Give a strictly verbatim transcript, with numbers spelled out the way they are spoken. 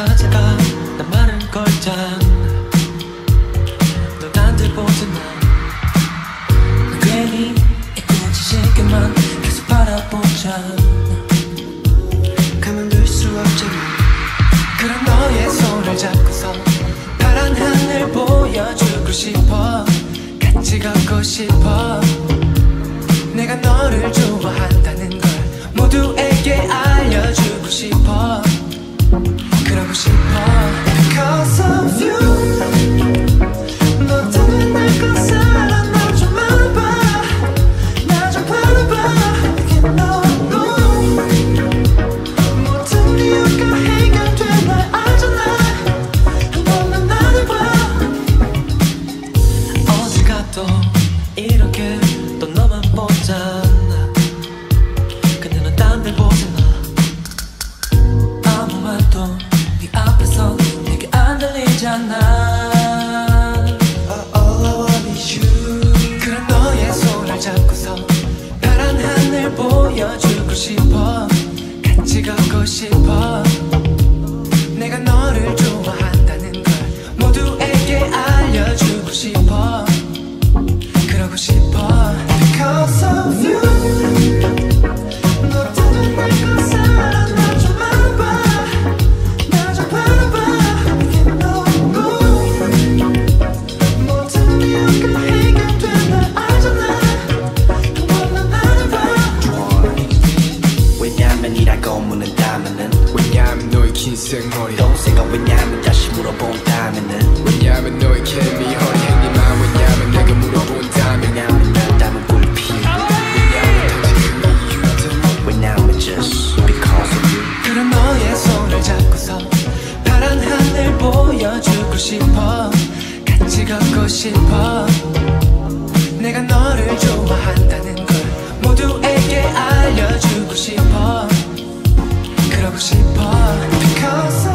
찾아가 난 말을 걸잖아. 넌 나한테 보잖아. 난 괜히 애꿎은 계속 바라보잖아. 가만둘 수 없잖아. 그런 너의 손을 잡고서 파란 하늘 보여주고 싶어. 같이 걷고 싶어. 내가 너를 좋아한다는 걸 모두에게 알려주고 싶어. 그러고 싶어. Because of you 너 때문에 날 건 살아. 나 좀 알아봐. 나 좀 바라봐. 이게 너무 모든 이유가 해결돼. 날 알잖아. 한 번만 나를 봐. 어딜 가도 이렇게 또 너만 보잖아. 근데 넌 딴 데 보잖아. 아무 말도 네 앞에서 내게 안 들리잖아. All I want is you. 그런 너의 손을 잡고서 파란 하늘 보여주고 싶어. 같이 걷고 싶어. 내가 너를 좋아한다는 걸 모두에게 알려주고 싶어. 그러고 싶어. Because of you 너 때문에 날 건 살아. 나 좀 알아봐. 나 좀 바라봐. 이게 너무 모든 이유가 해결돼. 날 알잖아. 한 번만 나를 봐. 왜냐면 이라고 묻는다면은 왜냐면 너의 긴 생머리 동생아 왜냐면 다시 물어본다면은 왜냐면 너의 케미 허리 행리만 왜냐면 내가 물어본다면 왜냐면 난 닮은 꿀피 왜냐면 단지 그 이유든 왜냐면 just because of you. 그런 너의 손을 잡고서 파란 하늘 보여주고 싶어. 같이 걷고 싶어. 내가 너를 좋아한다는 걸 모두에게 알려주고 싶어. 그러고 싶어. Because